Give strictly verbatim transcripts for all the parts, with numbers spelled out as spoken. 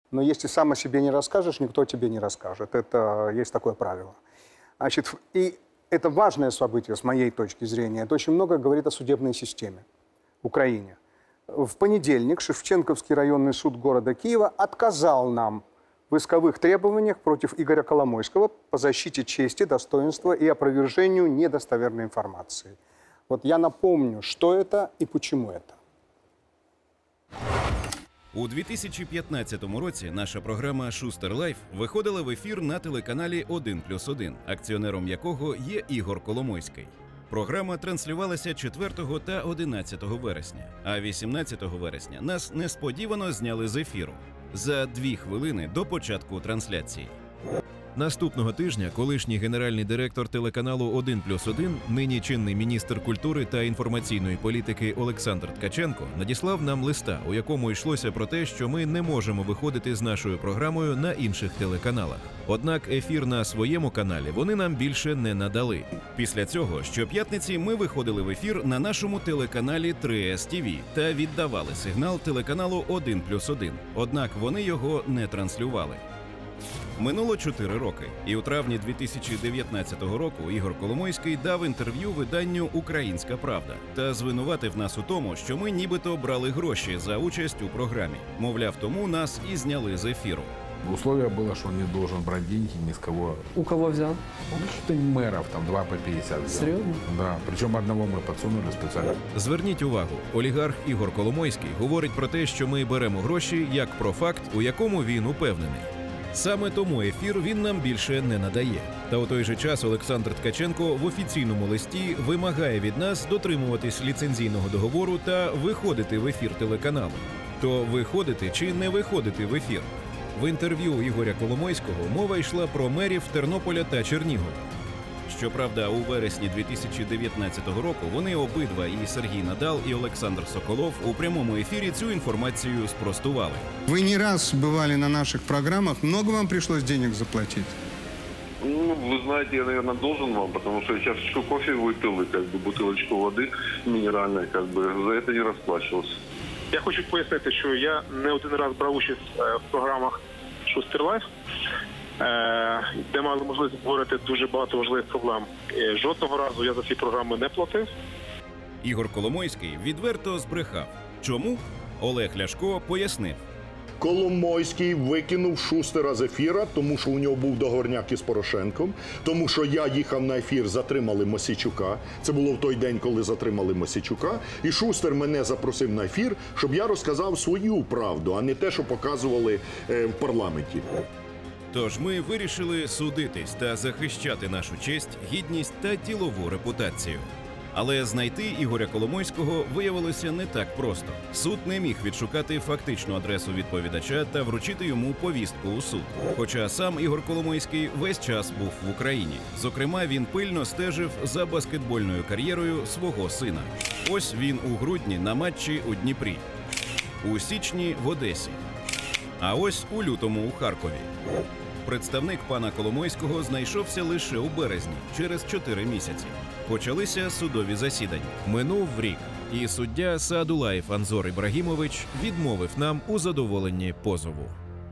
Но если сам о себе не расскажешь, никто тебе не расскажет. Это есть такое правило. Значит, и это важное событие, с моей точки зрения. Это очень много говорит о судебной системе в Украине. В понедельник Шевченковский районный суд города Киева отказал нам в исковых требованиях против Игоря Коломойского по защите чести, достоинства и опровержению недостоверной информации. Вот я напомню, что это и почему это. У дві тисячі п'ятнадцятому році наша програма «Шустер Лайф» виходила в ефір на телеканалі один плюс один, акціонером якого є Ігор Коломойський. Програма транслювалася четвертого та одинадцятого вересня, а вісімнадцятого вересня нас несподівано зняли з ефіру за дві хвилини до початку трансляції. Наступного тижня колишній генеральний директор телеканалу один плюс один, нині чинний міністр культури та інформаційної політики Олександр Ткаченко надіслав нам листа, у якому йшлося про те, що ми не можемо виходити з нашою програмою на інших телеканалах. Однак ефір на своєму каналі вони нам більше не надали. Після цього щоп'ятниці ми виходили в ефір на нашому телеканалі три ес ті ві та віддавали сигнал телеканалу один плюс один. Однак вони його не транслювали. Минуло чотири роки, і у травні дві тисячі дев'ятнадцятого року Ігор Коломойський дав інтерв'ю виданню «Українська правда» та звинуватив нас у тому, що ми нібито брали гроші за участь у програмі. Мовляв, тому нас і зняли з ефіру. Условие было, что он не должен брать деньги ни с кого. У кого взял? Ну, что-то мэров, там, два по пятьдесят взял. Серьезно? Да, причем одного мы подсунули специально. Зверніть увагу, олігарх Ігор Коломойський говорить про те, що ми беремо гроші як про факт, у якому він упевнений. Саме тому ефір він нам більше не надає. Та у той же час Олександр Ткаченко в офіційному листі вимагає від нас дотримуватись ліцензійного договору та виходити в ефір телеканалу. То виходити чи не виходити в ефір? В інтерв'ю Ігоря Коломойського мова йшла про мерів Тернополя та Чернігова. Щоправда, у вересні дві тисячі дев'ятнадцятого року вони обидва, і Сергій Надал, і Олександр Соколов, у прямому ефірі цю інформацію спростували. Вы не раз бывали на наших программах. Много вам пришлось денег заплатить? Ну, вы знаете, я, наверное, должен вам, потому что я чашечку кофе выпил и как бы бутылочку воды минеральной, как бы за это не расплачивался. Я хочу пояснити, що я не один раз брав участь в програмах «Шустер Лайф», де мали можливість говорити дуже багато важливих проблем. Жодного разу я за ці програми не платив. Ігор Коломойський відверто збрехав. Чому? Олег Ляшко пояснив. Коломойський викинув Шустера з ефіра, тому що у нього був договорняк із Порошенком, тому що я їхав на ефір, затримали Мосійчука. Це було в той день, коли затримали Мосійчука. І Шустер мене запросив на ефір, щоб я розказав свою правду, а не те, що показували е, в парламенті. Тож ми вирішили судитись та захищати нашу честь, гідність та ділову репутацію. Але знайти Ігоря Коломойського виявилося не так просто. Суд не міг відшукати фактичну адресу відповідача та вручити йому повістку у суд. Хоча сам Ігор Коломойський весь час був в Україні. Зокрема, він пильно стежив за баскетбольною кар'єрою свого сина. Ось він у грудні на матчі у Дніпрі, у січні в Одесі, а ось у лютому у Харкові. Представник пана Коломойського знайшовся лише у березні, через чотири місяці. Почалися судові засідання. Минув рік, і суддя Саадулаєв Анзор Ібрагімович відмовив нам у задоволенні позову.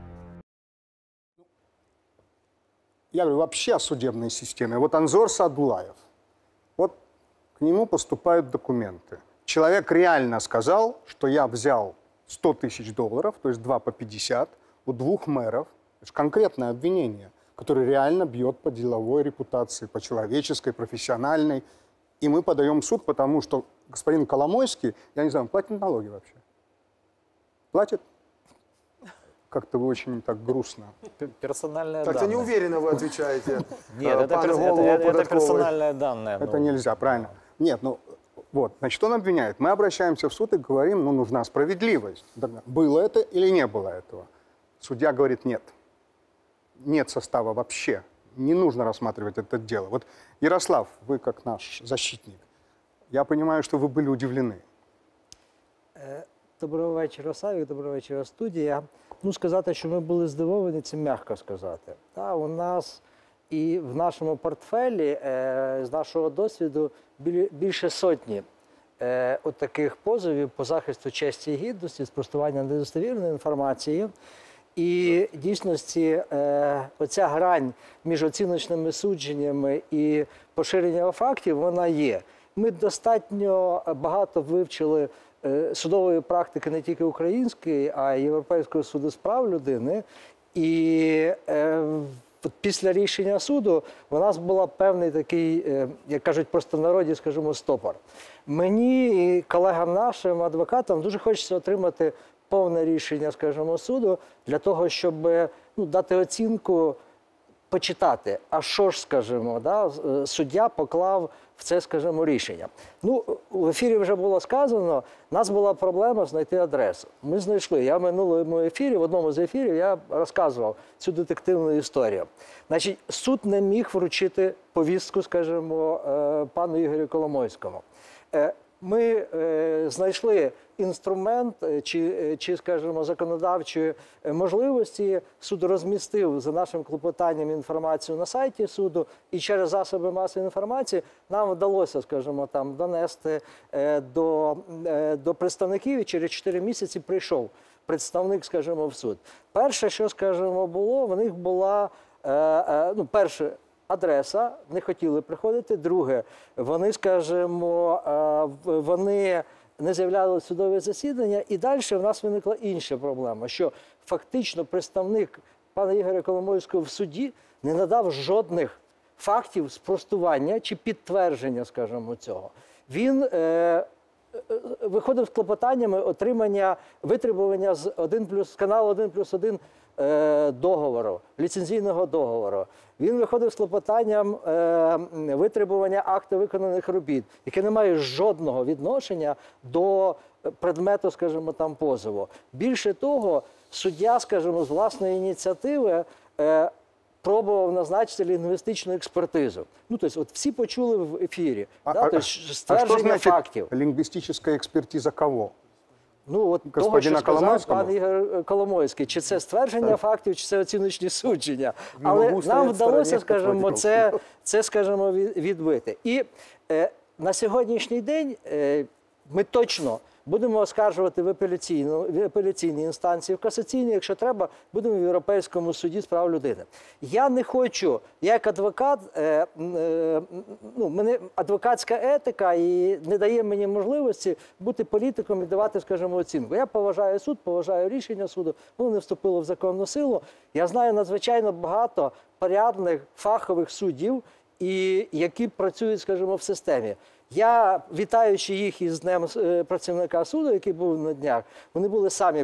Я говорю вообще о судебной системе. Вот Анзор Саадулаев. Вот к нему поступают документы. Человек реально сказал, что я взял сто тысяч долларов, то есть два по пятьдесят, у двух мэров. Это же конкретное обвинение, которое реально бьет по деловой репутации, по человеческой, профессиональной. И мы подаем в суд, потому что господин Коломойский, я не знаю, он платит налоги вообще? Платит? Как-то вы очень так грустно. Персональные Как-то данные. неуверенно вы отвечаете. Нет, это, перс... это, это, это персональные данные. Это ну... нельзя, правильно? Нет, ну вот, значит, он обвиняет. Мы обращаемся в суд и говорим, ну, нужна справедливость. Было это или не было этого? Судья говорит, нет. Нет состава вообще. Не нужно рассматривать это дело. Вот, Ярослав, вы как наш защитник, я понимаю, что вы были удивлены. Доброго вечора, Савік, доброго вечора, студія. Ну, сказати, що ми були здивовані, це м'яко сказати. Та, у нас і в нашому портфелі, е, з нашого досвіду, більше сотні е, от таких позовів по захисту честі і гідності, спростування недостовірної інформації. І в дійсності е, оця грань між оціночними судженнями і поширенням фактів, вона є. Ми достатньо багато вивчили е, судової практики не тільки української, а й Європейського суду з прав людини. І е, після рішення суду у нас був певний такий, е, як кажуть просто в народі, скажімо, стопор. Мені і колегам нашим, адвокатам, дуже хочеться отримати повне рішення, скажімо, суду для того, щоб ну, дати оцінку, почитати, а що ж, скажімо, да, суддя поклав в це, скажімо, рішення. Ну, в ефірі вже було сказано, у нас була проблема знайти адресу. Ми знайшли. Я в минулому ефірі, в одному з ефірів, я розказував цю детективну історію. Значить, суд не міг вручити повістку, скажімо, пану Ігорю Коломойському. Ми е, знайшли інструмент чи, чи, скажімо, законодавчої можливості. Суд розмістив за нашим клопотанням інформацію на сайті суду, і через засоби масової інформації нам вдалося, скажімо, там донести е, до, е, до представників, і через чотири місяці прийшов представник, скажімо, в суд. Перше, що, скажімо, було, в них була, е, е, ну, перше, адреса, не хотіли приходити. Друге, вони, скажімо, вони не з'являли судове засідання. І далі в нас виникла інша проблема, що фактично представник пана Ігоря Коломойського в суді не надав жодних фактів спростування чи підтвердження, скажімо, цього. Він е, виходив з клопотаннями отримання, витребування з, один плюс, з каналу один плюс один е, договору, ліцензійного договору. Він виходив з клопотанням е, витребування акту виконаних робіт, яке не має жодного відношення до предмету, скажімо, там позову. Більше того, суддя, скажімо, з власної ініціативи е, пробував назначити лінгвістичну експертизу. Ну, тобто, от всі почули в ефірі, а, да, а, тобто, ствердження а що значить фактів. Лінгвістична експертиза кого? Ну, от того, що сказав пан Ігор Коломойський. Чи це ствердження так. фактів, чи це оціночні судження. Не Але нам вдалося, скажімо, це, це, скажімо, відбити. І е, на сьогоднішній день е, ми точно будемо оскаржувати в, в апеляційній інстанції, в касаційній, якщо треба, будемо в Європейському суді з прав людини. Я не хочу, я як адвокат, е, е, ну, мене адвокатська етика і не дає мені можливості бути політиком і давати, скажімо, оцінку. Я поважаю суд, поважаю рішення суду, воно не вступило в законну силу. Я знаю надзвичайно багато порядних, фахових суддів, і які працюють, скажімо, в системі. Я, вітаючи їх із Днем працівника суду, який був на днях, вони були самі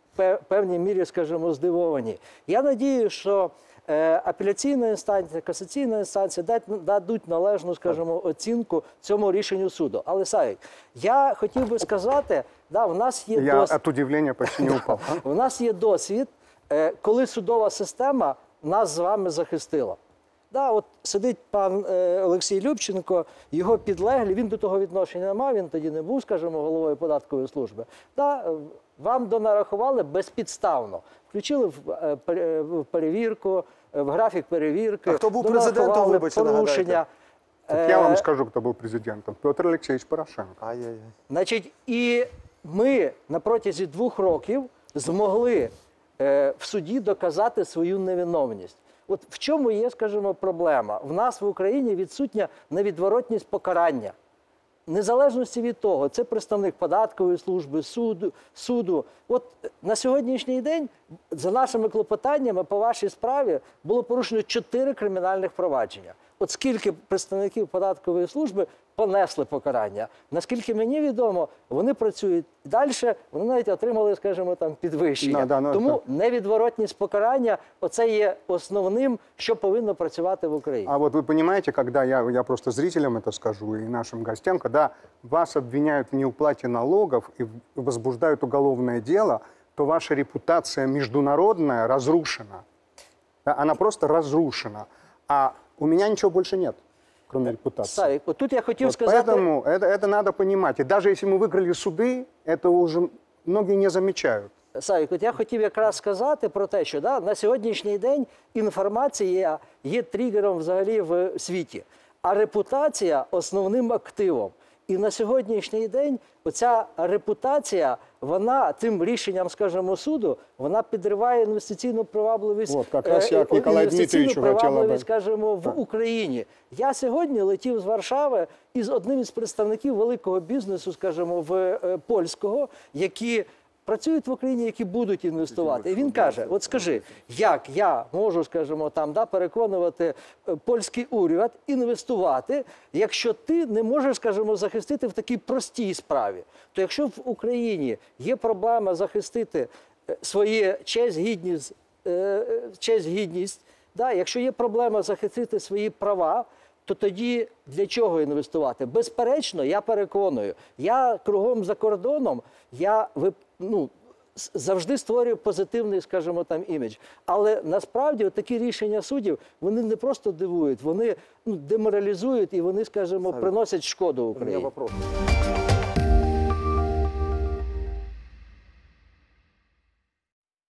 в певній мірі, скажімо, здивовані. Я надію, що апеляційна інстанція, касаційна інстанція дадуть належну, скажімо, оцінку цьому рішенню суду. Але, Савік, я хотів би сказати, да, в нас є я досвід. від удивлення почти не упав. У нас є досвід, коли судова система нас з вами захистила. Да, от сидить пан е, Олексій Любченко, його підлеглі, він до того відношення не мав, він тоді не був, скажімо, головою податкової служби. Да, вам донарахували безпідставно. Включили в, е, в перевірку, в графік перевірки. А хто був президентом, вибачте, порушення. Так я вам скажу, хто був президентом. Петр Олексійович Порошенко. Ай-яй-яй. Значить, і ми на протязі двох років змогли е, в суді доказати свою невиновність. От в чому є, скажімо, проблема? В нас в Україні відсутня невідворотність покарання. Незалежності від того, це представник податкової служби, суду, суду. От на сьогоднішній день за нашими клопотаннями по вашій справі було порушено чотири кримінальних провадження. От скільки представників податкової служби понесли покарання. Наскільки мені відомо, вони працюють далі, вони навіть отримали, скажімо, там підвищення. No, да, no, Тому no. невідворотність покарання – оце є основним, що повинно працювати в Україні. А вот вы понимаете, когда я, я просто зрителям это скажу и нашим гостям, когда вас обвиняют в неуплате налогов и возбуждают уголовное дело, то ваша репутация международная разрушена. Она просто разрушена. А у меня ничего больше нет, кроме репутации. Савік, вот тут я хотел вот сказать... Поэтому это, это надо понимать. И даже если мы выиграли суды, этого уже многие не замечают. Савік, от я хотів якраз сказати про те, що да, на сьогоднішній день інформація є тригером взагалі в світі, а репутація – основним активом. І на сьогоднішній день оця репутація, вона тим рішенням, скажімо, суду, вона підриває інвестиційну привабливість, От, якраз я к Ніколаю Дмитровичу хотіла би. скажімо, в Україні. Я сьогодні летів з Варшави із одним із представників великого бізнесу, скажімо, в польського, які працюють в Україні, які будуть інвестувати. І він каже, от скажи, як я можу, скажімо, там, да, переконувати польський уряд інвестувати, якщо ти не можеш, скажімо, захистити в такій простій справі. То якщо в Україні є проблема захистити своє честь, гідність, честь, гідність, да, якщо є проблема захистити свої права, то тоді для чого інвестувати? Безперечно, я переконую, я кругом за кордоном, я ну, завжди створюю позитивний, скажімо, там, імідж. Але насправді такі рішення суддів, вони не просто дивують, вони ну, деморалізують і вони, скажімо, приносять шкоду Україні.